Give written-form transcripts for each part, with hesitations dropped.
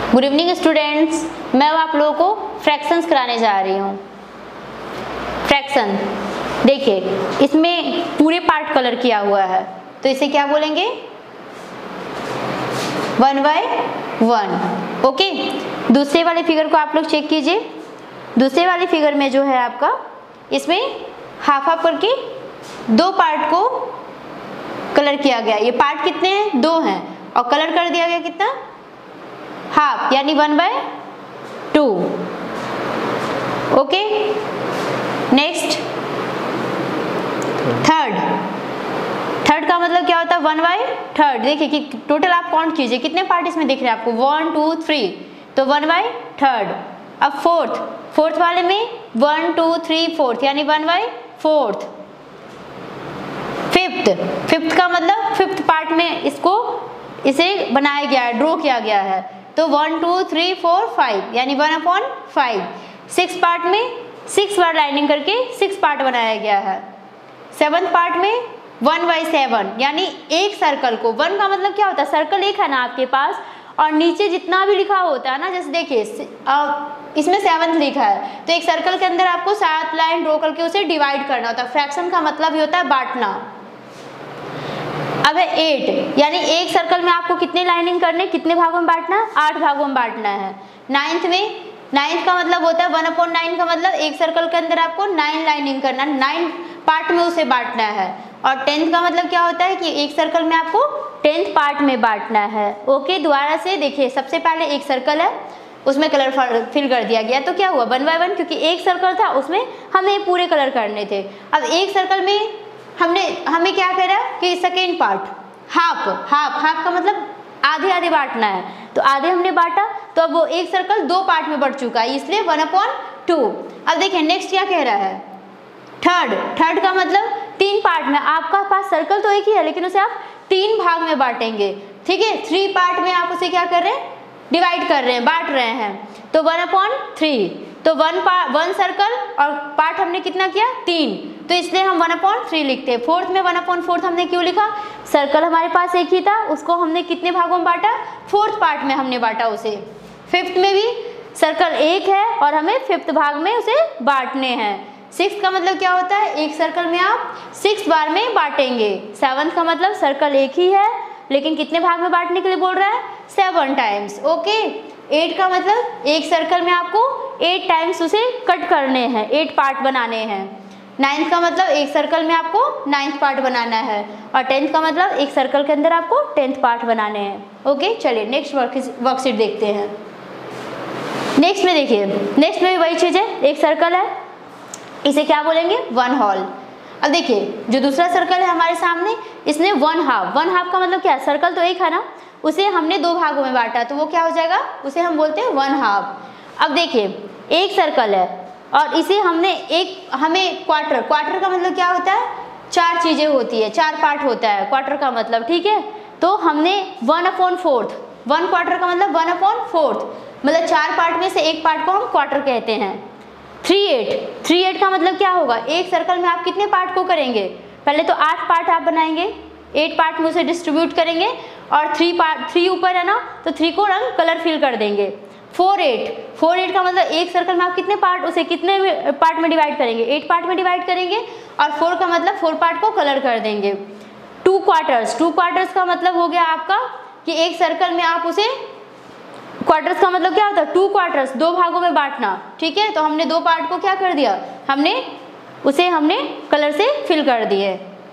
Good evening students, मैं आप लोगों को फ्रैक्शंस कराने जा रही हूँ। फ्रैक्शन देखिए, इसमें पूरे पार्ट कलर किया हुआ है, तो इसे क्या बोलेंगे? 1/1। ओके, दूसरे वाले फिगर को आप लोग चेक कीजिए। दूसरे वाले फिगर में जो है आपका, इसमें हाफ हाफ करके दो पार्ट को कलर किया गया। ये पार्ट कितने हैं? 2 हैं, और कलर कर दिया गया कितना? हाफ, यानी 1/2। ओके, नेक्स्ट थर्ड का मतलब क्या होता है? 1/3। देखिए कि टोटल आप काउंट कीजिए कितने पार्ट इसमें दिख रहे हैं आपको, 1 2 3, तो 1/3। अब फोर्थ वाले में 1 2 3 4, यानी 1/4। फिफ्थ का मतलब फिफ्थ पार्ट में इसे बनाया गया है, ड्रॉ किया गया है, तो 1 2 3 4 5, यानी 1/5। 6 पार्ट में 6 बार लाइनिंग करके 6 पार्ट बनाया गया है। 7th पार्ट में 1/7, यानी एक सर्कल को, 1 का मतलब क्या होता है? सर्कल एक है ना आपके पास, और नीचे जितना भी लिखा होता है ना, जैसे देखिए इसमें 7th लिखा है, तो एक सर्कल के अंदर आपको 7 लाइन ड्रॉ करके उसे डिवाइड करना होता है। फ्रैक्शन का मतलब ये होता है बांटना। अब है 8, यानी एक सर्कल में आपको कितने लाइनिंग करने, कितने भागों में बांटना है? 8 भागों में बांटना है। 9th का मतलब होता है 1/9 का मतलब एक सर्कल के अंदर आपको 9 लाइनिंग करना, 9 पार्ट में उसे बांटना है। और 10th का मतलब क्या होता है कि एक सर्कल में आपको 10th पार्ट में बांटना है। ओके, दोबारा से देखिए, सबसे पहले एक सर्कल है, उसमें कलर फिल कर दिया गया, तो क्या हुआ? 1/1, क्योंकि एक सर्कल था उसमें हमें पूरे कलर करने थे। अब एक सर्कल में हमें क्या करा कि सेकेंड पार्ट हाफ का मतलब आधे बांटना है, तो आधे हमने बांटा, तो अब वो एक सर्कल 2 पार्ट में बढ़ चुका है, इसलिए 1/2। अब देखिए नेक्स्ट क्या कह रहा है? थर्ड का मतलब 3 पार्ट में, आपका पास सर्कल तो एक ही है लेकिन उसे आप 3 भाग में बांटेंगे। ठीक है, 3 पार्ट में आप उसे क्या कर रहे हैं? डिवाइड कर रहे हैं, बांट रहे हैं, तो 1/3। तो 1 सर्कल और पार्ट हमने कितना किया? 3, तो इसलिए हम 1/3 लिखते हैं। 4th में 1/4 हमने क्यों लिखा? सर्कल हमारे पास एक ही था, उसको हमने कितने भागों में बांटा? 4th पार्ट में हमने बांटा उसे। 5th में भी सर्कल एक है और हमें 5th भाग में उसे बांटने हैं। 6th का मतलब क्या होता है? एक सर्कल में आप 6 बार में बांटेंगे। 7th का मतलब सर्कल एक ही है लेकिन कितने भाग में बांटने के लिए बोल रहा है? 7 टाइम्स। ओके, 8 का मतलब एक सर्कल में आपको 8 टाइम्स उसे कट करने हैं, 8 पार्ट बनाने हैं। 9th का मतलब एक सर्कल में आपको 9th पार्ट बनाना है, और 10th का मतलब एक सर्कल के अंदर आपको 10th पार्ट बनाने हैं। ओके, चलिए नेक्स्ट वर्कशीट देखते हैं। नेक्स्ट में देखिए, नेक्स्ट में भी वही चीज़ है, एक सर्कल है, इसे क्या बोलेंगे? 1 होल। अब देखिए जो दूसरा सर्कल है हमारे सामने, इसने 1 हाफ का मतलब क्या है? सर्कल तो एक है ना, उसे हमने 2 भागों में बांटा, तो वो क्या हो जाएगा? उसे हम बोलते हैं 1 हाफ। अब देखिए एक सर्कल है और इसे हमें क्वार्टर का मतलब क्या होता है? 4 चीजें होती है, 4 पार्ट होता है क्वार्टर का मतलब। ठीक है, तो हमने 1/4, 1 क्वार्टर का मतलब 1/4, मतलब 4 पार्ट में से एक पार्ट को हम क्वार्टर कहते हैं। 3/8 का मतलब क्या होगा? एक सर्कल में आप कितने पार्ट को करेंगे? पहले तो 8 पार्ट आप बनाएंगे, 8 पार्ट में उसे डिस्ट्रीब्यूट करेंगे, और 3 ऊपर है ना, तो 3 को रंग कलर फिल कर देंगे। 4/8 का मतलब एक सर्कल में आप कितने पार्ट, उसे कितने पार्ट में डिवाइड करेंगे? 8 पार्ट में डिवाइड करेंगे, और 4 का मतलब 4 पार्ट को कलर कर देंगे। 2 क्वार्टर्स का मतलब हो गया आपका कि एक सर्कल में आप उसे, क्वार्टर्स का मतलब क्या होता है? 2 क्वार्टर्स, 2 भागों में बांटना। ठीक है, तो हमने 2 पार्ट को क्या कर दिया? हमने कलर से फिल कर दिए।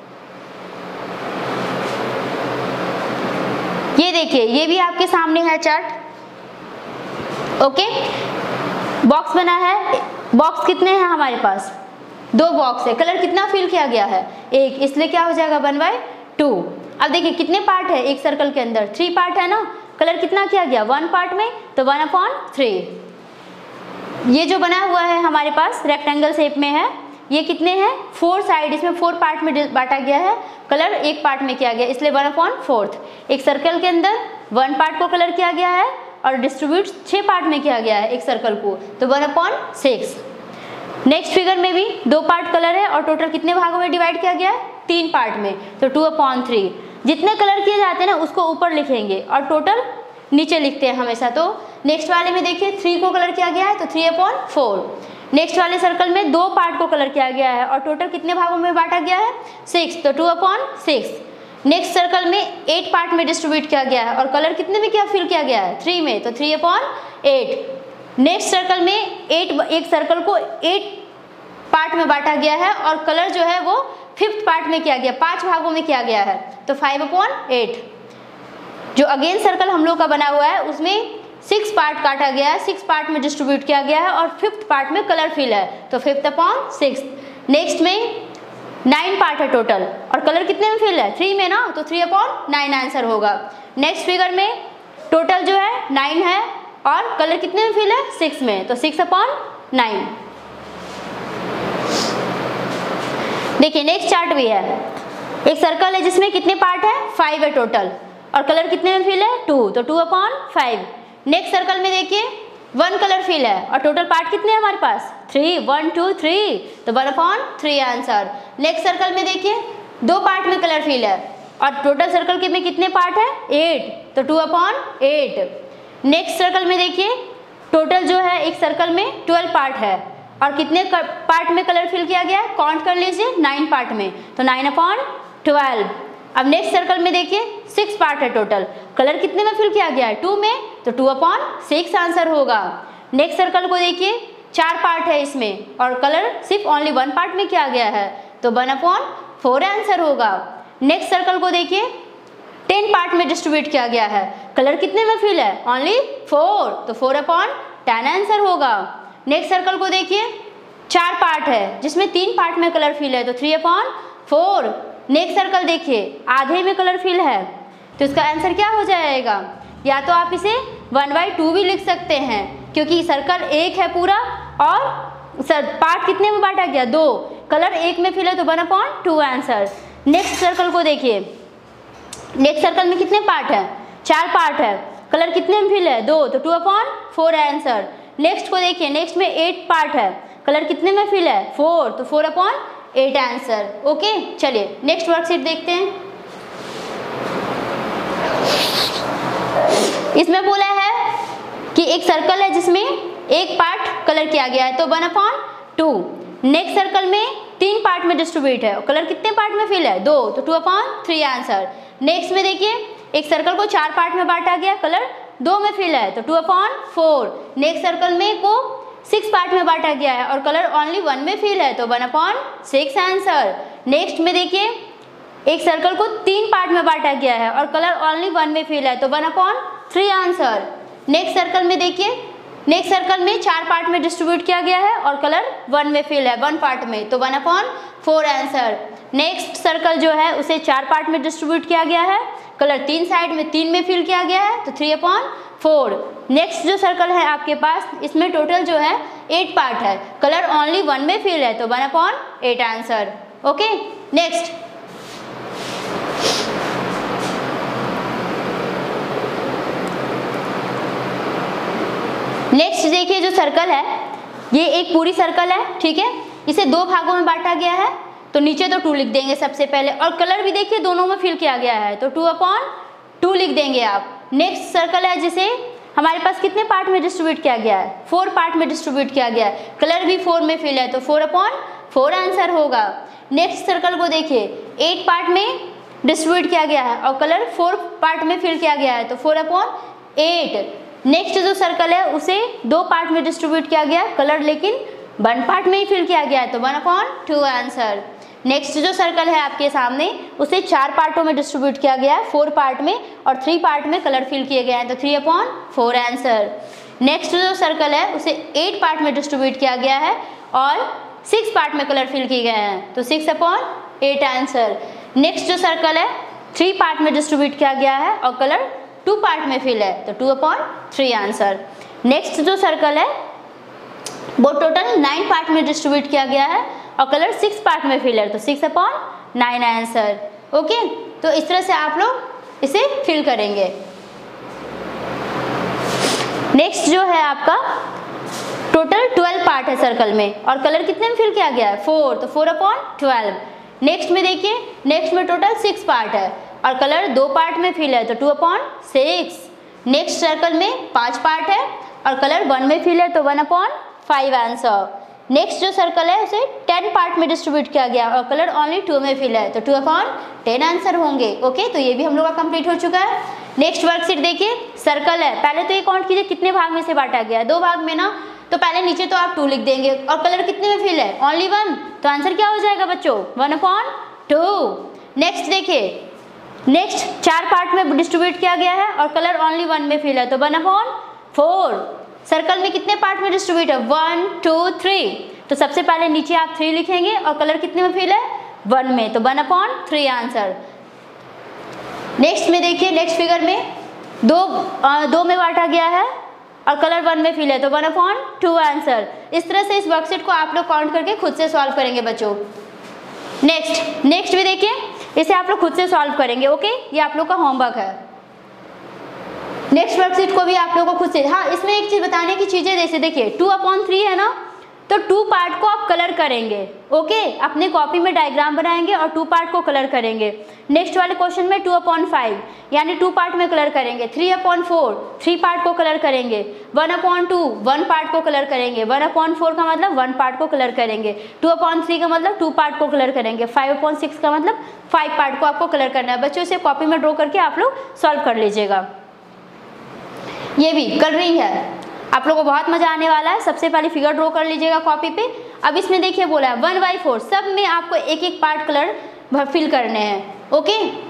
ये देखिए, ये भी आपके सामने है चार्ट। ओके, बॉक्स बना है, बॉक्स कितने हैं हमारे पास? 2 बॉक्स है, कलर कितना फिल किया गया है? 1, इसलिए क्या हो जाएगा? 1/2। अब देखिए कितने पार्ट है एक सर्कल के अंदर? 3 पार्ट है ना, कलर कितना किया गया? 1 पार्ट में, तो 1/3। ये जो बना हुआ है हमारे पास रेक्टेंगल शेप में है, ये कितने हैं? 4 साइड, इसमें 4 पार्ट में बांटा गया है, कलर एक पार्ट में किया गया, इसलिए 1/4। एक सर्कल के अंदर 1 पार्ट को कलर किया गया है और डिस्ट्रीब्यूट 6 पार्ट में किया गया है एक सर्कल को, तो 1/6। नेक्स्ट फिगर में भी 2 पार्ट कलर है और टोटल कितने भागों में डिवाइड किया गया है? 3 पार्ट में, तो 2/3। जितने कलर किए जाते हैं ना उसको ऊपर लिखेंगे और टोटल नीचे लिखते हैं हमेशा, तो नेक्स्ट वाले में देखिए 3 को कलर किया गया है तो 3/4। नेक्स्ट वाले सर्कल में 2 पार्ट को कलर किया गया है और टोटल कितने भागों में बांटा गया है 6, तो 2/6। नेक्स्ट सर्कल में 8 पार्ट में डिस्ट्रीब्यूट किया गया है और कलर कितने में क्या फिल किया गया है 3 में, तो 3/8। नेक्स्ट सर्कल में एक सर्कल को 8 पार्ट में बांटा गया है और कलर जो है वो 5th पार्ट में किया गया, 5 भागों में किया गया है, तो 5/8। जो अगेन सर्कल हम लोग का बना हुआ है उसमें 6 पार्ट काटा गया है, 6 पार्ट में डिस्ट्रीब्यूट किया गया है और 5th पार्ट में कलर फिल है, तो 5/6। नेक्स्ट में 9 पार्ट है टोटल और कलर कितने में फिल है 3 में ना, तो 3/9 आंसर होगा। नेक्स्ट फिगर में टोटल जो है 9 है और कलर कितने में फिल है 6 में, तो 6/9। देखिए नेक्स्ट चार्ट भी है, एक सर्कल है जिसमें कितने पार्ट है 5 है टोटल और कलर कितने में फिल है 2, तो 2/5। नेक्स्ट सर्कल में देखिए 1 कलर फिल है और टोटल पार्ट कितने हैं हमारे पास 3, 1 2 3, तो 1/3 आंसर। नेक्स्ट सर्कल में देखिए 2 पार्ट में कलर फिल है और टोटल सर्कल के में कितने पार्ट है 8, तो 2/8। नेक्स्ट सर्कल में देखिए टोटल जो है एक सर्कल में 12 पार्ट है और कितने पार्ट में कलर फिल किया गया है काउंट कर लीजिए 9 पार्ट में, तो 9/12। अब नेक्स्ट सर्कल में देखिए 6 पार्ट है टोटल, कलर कितने में फिल किया गया है 2 में, तो 2/6 आंसर होगा। नेक्स्ट सर्कल को देखिए 4 पार्ट है इसमें और कलर सिर्फ ओनली 1 पार्ट में किया गया है, तो 1/4 आंसर होगा। नेक्स्ट सर्कल को देखिए 10 पार्ट में डिस्ट्रीब्यूट किया गया है, कलर कितने में फिल है ओनली 4, तो 4/10 आंसर होगा। नेक्स्ट सर्कल को देखिए 4 पार्ट है जिसमें 3 पार्ट में कलर फिल है, तो 3/4। नेक्स्ट सर्कल देखिए आधे में कलर फिल है, तो इसका आंसर क्या हो जाएगा, या तो आप इसे 1/2 भी लिख सकते हैं क्योंकि सर्कल एक है पूरा और पार्ट कितने में बांटा गया 2, कलर 1 में फिल है, तो 1/2 आंसर। नेक्स्ट सर्कल को देखिए, नेक्स्ट सर्कल में कितने पार्ट है 4 पार्ट है, कलर कितने में फिल है 2, तो 2/4 आंसर। नेक्स्ट को देखिए, नेक्स्ट में 8 पार्ट है, कलर कितने में फिल है 4, तो 4/8 आंसर। ओके चलिए नेक्स्ट वर्कशीट देखते हैं। इसमें बोला है कि एक सर्कल है जिसमें एक पार्ट कलर किया गया है, तो 1/2। नेक्स्ट सर्कल में 3 पार्ट में डिस्ट्रीब्यूट है, कलर कितने पार्ट में फिल है 2, तो 2/3 आंसर। नेक्स्ट में देखिए एक सर्कल को 4 पार्ट में बांटा गया, कलर 2 में फिल है, तो 2/4। नेक्स्ट सर्कल में को 6 पार्ट में बांटा गया है और कलर ओनली 1 में फिल है, तो 1/6 आंसर। नेक्स्ट में देखिए एक सर्कल को 3 पार्ट में बांटा गया है और कलर ओनली 1 में फिल है, तो 1/3 आंसर। नेक्स्ट सर्कल में देखिए, नेक्स्ट सर्कल में 4 पार्ट में डिस्ट्रीब्यूट किया गया है और कलर 1 में फिल है 1 पार्ट में, तो 1/4 आंसर। नेक्स्ट सर्कल जो है उसे 4 पार्ट में डिस्ट्रीब्यूट किया गया है, कलर 3 साइड में 3 में फिल किया गया है, तो 3/4। नेक्स्ट जो सर्कल है आपके पास इसमें टोटल जो है 8 पार्ट है, कलर ओनली 1 में फिल है, तो 1/8 आंसर। ओके नेक्स्ट नेक्स्ट देखिए जो सर्कल है ये एक पूरी सर्कल है, ठीक है, इसे 2 भागों में बांटा गया है, तो नीचे तो 2 लिख देंगे सबसे पहले और कलर भी देखिए दोनों में फिल किया गया है, तो 2/2 लिख देंगे आप। नेक्स्ट सर्कल है जिसे हमारे पास कितने पार्ट में डिस्ट्रीब्यूट किया गया है 4 पार्ट में डिस्ट्रीब्यूट किया गया है, कलर भी 4 में फिल है, तो 4/4 आंसर होगा। नेक्स्ट सर्कल को देखिए 8 पार्ट में डिस्ट्रीब्यूट किया गया है और कलर 4 पार्ट में फिल किया गया है, तो 4/8। नेक्स्ट जो सर्कल है उसे 2 पार्ट में डिस्ट्रीब्यूट किया गया, कलर लेकिन 1 पार्ट में ही फिल किया गया है, तो 1/2 आंसर। नेक्स्ट जो सर्कल है आपके सामने उसे 4 पार्टों में डिस्ट्रीब्यूट किया गया है, 4 पार्ट में और 3 पार्ट में कलर फिल किए गए हैं, तो 3/4 आंसर। नेक्स्ट जो सर्कल है उसे 8 पार्ट में डिस्ट्रीब्यूट किया गया है और 6 पार्ट में कलर फिल किए गए हैं, तो 6/8 आंसर। नेक्स्ट जो सर्कल है 3 पार्ट में डिस्ट्रीब्यूट किया गया है और कलर 2 पार्ट में फिल है, तो 2/3 आंसर। नेक्स्ट जो सर्कल है वो टोटल 9 पार्ट में डिस्ट्रीब्यूट किया गया है और कलर 6 पार्ट में फिल है, तो 6/9 आंसर। ओके तो इस तरह से आप लोग इसे फिल करेंगे। नेक्स्ट जो है आपका टोटल 12 पार्ट है सर्कल में और कलर कितने में फिल किया गया है 4, तो 4/12। नेक्स्ट में देखिए, नेक्स्ट में टोटल 6 पार्ट है और कलर 2 पार्ट में फिल है, तो 2/6। नेक्स्ट सर्कल में 5 पार्ट है और कलर 1 में फिल है तो 1/5 आंसर। नेक्स्ट जो सर्कल है उसे 10 पार्ट में डिस्ट्रीब्यूट किया गया और कलर ओनली 2 में फिल है तो 2/10 आंसर होंगे। ओके, तो ये भी हम लोग का कंप्लीट हो चुका है। नेक्स्ट वर्कशीट देखिए, सर्कल है, पहले तो ये काउंट कीजिए कितने भाग में से बांटा गया है, 2 भाग में ना, तो पहले नीचे तो आप 2 लिख देंगे और कलर कितने में फिल है, ओनली 1, तो आंसर क्या हो जाएगा बच्चों, 1/2। नेक्स्ट देखिए, नेक्स्ट 4 पार्ट में डिस्ट्रीब्यूट किया गया है और कलर ओनली 1 में फिल है तो 1/4। सर्कल में कितने पार्ट में डिस्ट्रीब्यूट है, 1 2 3, तो सबसे पहले नीचे आप 3 लिखेंगे और कलर कितने में फिल है, 1 में, तो 1/3 आंसर। नेक्स्ट में देखिए, नेक्स्ट फिगर में 2 में बांटा गया है और कलर 1 में फिल है तो 1/2 आंसर। इस तरह से इस वर्कशीट को आप लोग काउंट करके खुद से सॉल्व करेंगे बच्चों। नेक्स्ट भी देखिए, इसे आप लोग खुद से सॉल्व करेंगे। ओके, ये आप लोग का होमवर्क है। नेक्स्ट वर्कशीट को भी आप लोगों को खुद से, हाँ इसमें एक चीज बताने की चीजें, जैसे देखिए 2/3 है ना, तो 2 पार्ट को आप कलर करेंगे। ओके, अपने कॉपी में डायग्राम बनाएंगे और 2 पार्ट को कलर करेंगे। नेक्स्ट वाले क्वेश्चन में 2/5 यानी 2 पार्ट में कलर करेंगे। 3/4 3 पार्ट को कलर करेंगे। 1/2 1 पार्ट को कलर करेंगे। 1/4 का मतलब 1 पार्ट को कलर करेंगे। 2/3 का मतलब 2 पार्ट को कलर करेंगे। 5/6 का मतलब 5 पार्ट को आपको कलर करना है। बच्चों इसे कॉपी में ड्रॉ करके आप लोग सॉल्व कर लीजिएगा। ये भी कलरिंग है, आप लोगों को बहुत मजा आने वाला है। सबसे पहले फिगर ड्रॉ कर लीजिएगा कॉपी पे। अब इसमें देखिए बोला है 1/4, सब में आपको एक एक पार्ट कलर फिल करने हैं। ओके,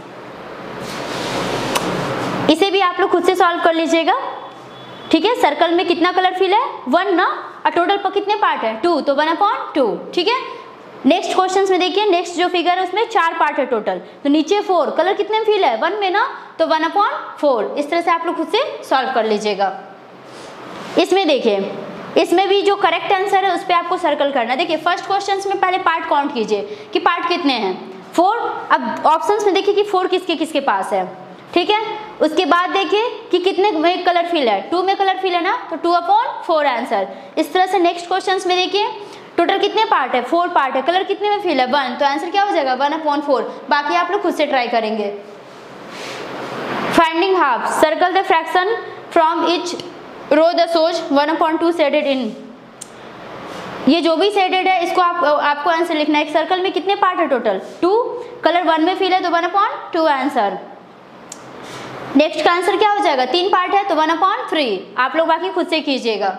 इसे भी आप लोग खुद से सॉल्व कर लीजिएगा। ठीक है, सर्कल में कितना कलर फिल है, 1 ना, और टोटल पर कितने पार्ट है, 2, तो 1/2। ठीक है, नेक्स्ट क्वेश्चन में देखिए, नेक्स्ट जो फिगर है उसमें 4 पार्ट है टोटल, तो नीचे 4, कलर कितने में फिल है, 1 में ना, तो 1/4। इस तरह से आप लोग खुद से सॉल्व कर लीजिएगा। इसमें देखिए, इसमें भी जो करेक्ट आंसर है उस पर आपको सर्कल करना है। देखिए फर्स्ट क्वेश्चन में पहले पार्ट काउंट कीजिए कि पार्ट कितने हैं, 4। अब ऑप्शंस में देखिए कि 4 किसके किसके पास है। ठीक है, उसके बाद देखिए कि कितने में कलर फिल है, 2 में कलर फिल है ना, तो 2/4 आंसर। इस तरह से नेक्स्ट क्वेश्चन में देखिए टोटल कितने पार्ट है, 4 पार्ट है, कलर कितने में फिल है, 1, तो आंसर क्या हो जाएगा, 1/4। बाकी आप लोग खुद से ट्राई करेंगे। Finding half, circle the fraction from each row the shows 1/2 shaded इन। ये जो भी शेडेड है इसको आपको आंसर लिखना है। एक सर्कल में कितने पार्ट है टोटल, 2, कलर 1 में फिल है तो 1/2 आंसर। नेक्स्ट का आंसर क्या हो जाएगा, 3 पार्ट है तो 1/3। आप लोग बाकी खुद से कीजिएगा।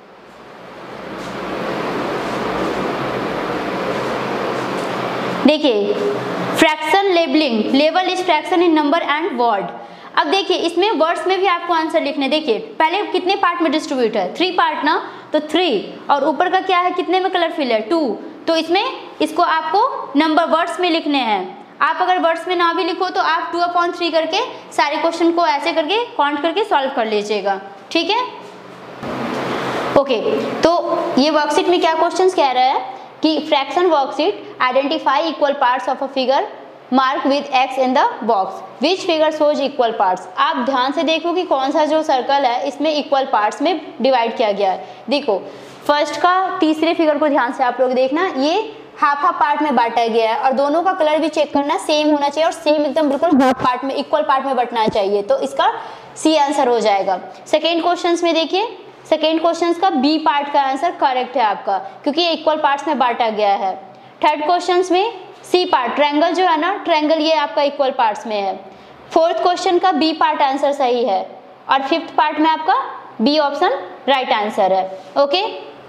देखिए फ्रैक्शन लेबलिंग, लेवल is fraction in number and word. अब देखिए इसमें वर्ड्स में भी आपको आंसर लिखने। देखिए पहले कितने पार्ट में डिस्ट्रीब्यूट है, 3 पार्ट ना, तो 3, और ऊपर का क्या है, कितने में कलर फिल है, 2, तो इसमें इसको आपको नंबर वर्ड्स में लिखने हैं। आप अगर वर्ड्स में ना भी लिखो तो आप 2/3 करके सारे क्वेश्चन को ऐसे करके काउंट करके सॉल्व कर लीजिएगा। ठीक है, ओके, तो ये वर्कशीट में क्या क्वेश्चंस कह रहा है कि fraction worksheet, identify equal parts of a figure, mark with X in the box, which figure shows equal parts. आप ध्यान से देखो कि कौन सा जो सर्कल है इसमें इक्वल पार्ट्स में डिवाइड किया गया है। देखो फर्स्ट का तीसरे फिगर को ध्यान से आप लोग देखना, ये हाफ पार्ट में बांटा गया है और दोनों का कलर भी चेक करना, सेम होना चाहिए और सेम एकदम बिल्कुल हाफ पार्ट में, इक्वल पार्ट में बंटना चाहिए, तो इसका सी आंसर हो जाएगा। सेकेंड क्वेश्चन में देखिए, सेकेंड क्वेश्चन का बी पार्ट का आंसर करेक्ट है आपका, क्योंकि ये इक्वल पार्ट्स में बांटा गया है। थर्ड क्वेश्चन में सी पार्ट, ट्रायंगल जो है ना, ट्रायंगल ये आपका इक्वल पार्ट्स में है। फोर्थ क्वेश्चन का बी पार्ट आंसर सही है और फिफ्थ पार्ट में आपका बी ऑप्शन राइट आंसर है। ओके,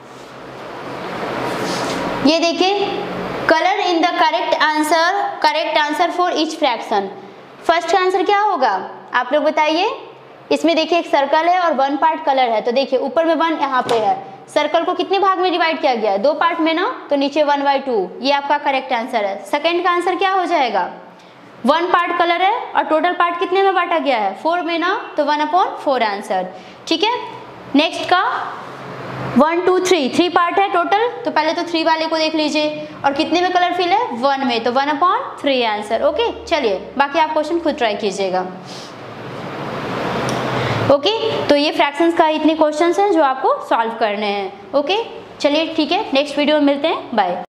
ये देखिए colour in the correct answer for each fraction. First का आंसर क्या होगा आप लोग बताइए। इसमें देखिए एक सर्कल है और 1 पार्ट कलर है, तो देखिए ऊपर में 1 यहाँ पे है। सर्कल को कितने भाग में डिवाइड किया गया है, 2 पार्ट में ना, तो नीचे 1/2, ये आपका करेक्ट आंसर है। सेकंड का आंसर क्या हो जाएगा, 1 पार्ट कलर है और टोटल पार्ट कितने में बांटा गया है, 4 में ना, तो 1/4 आंसर। ठीक है, नेक्स्ट का 1 2 3 पार्ट है टोटल, तो पहले तो 3 वाले को देख लीजिए और कितने में कलर फिल है, 1 में, तो 1/3 आंसर। ओके, चलिए बाकी आप क्वेश्चन खुद ट्राई कीजिएगा। ओके, तो ये फ्रैक्शंस का इतने क्वेश्चंस हैं जो आपको सॉल्व करने हैं। ओके, चलिए ठीक है, नेक्स्ट वीडियो में मिलते हैं, बाय।